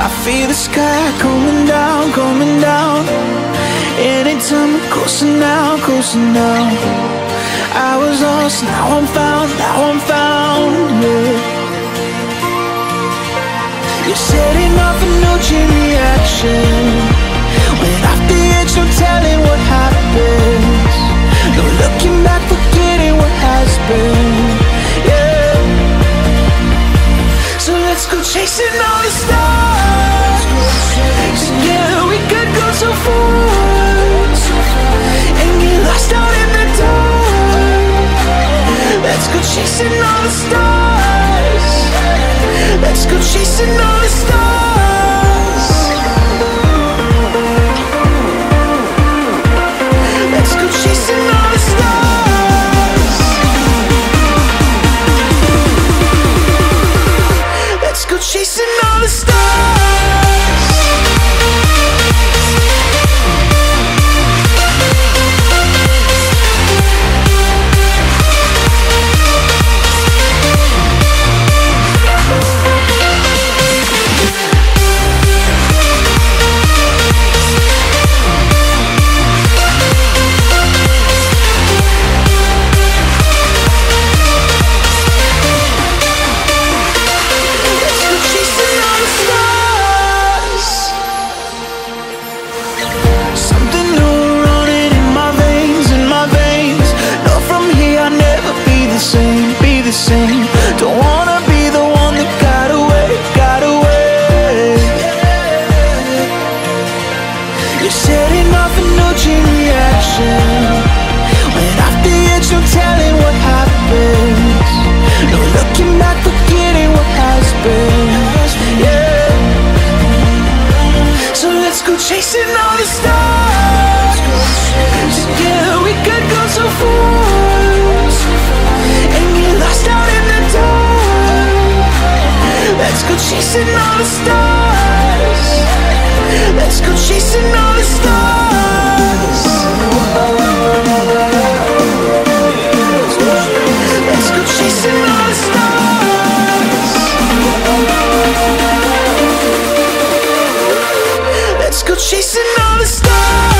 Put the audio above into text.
I feel the sky coming down, coming down. Anytime we're closer now, closer now. I was lost, now I'm found, now I'm found, yeah. You're setting off a new chain reaction. When off the edge, no telling what happens. No looking back, forgetting what has been, yeah. So let's go chasing all the stars. Together we could go so far and get lost out in the dark. Let's go chasing all the stars. Let's go chasing all the stars. Let's go chasing all the stars. Let's go chasing all the stars. Don't wanna be the one that got away, got away. You're setting off a new chain reaction. When off the edge, no telling what happens. No looking back, forgetting what has been, yeah. So let's go chasing all the stars. Together we could go so far and get lost out in the dark. Let's go chasing all the stars. Let's go chasing all the stars. Let's go chasing all the stars. Let's go chasing all the stars.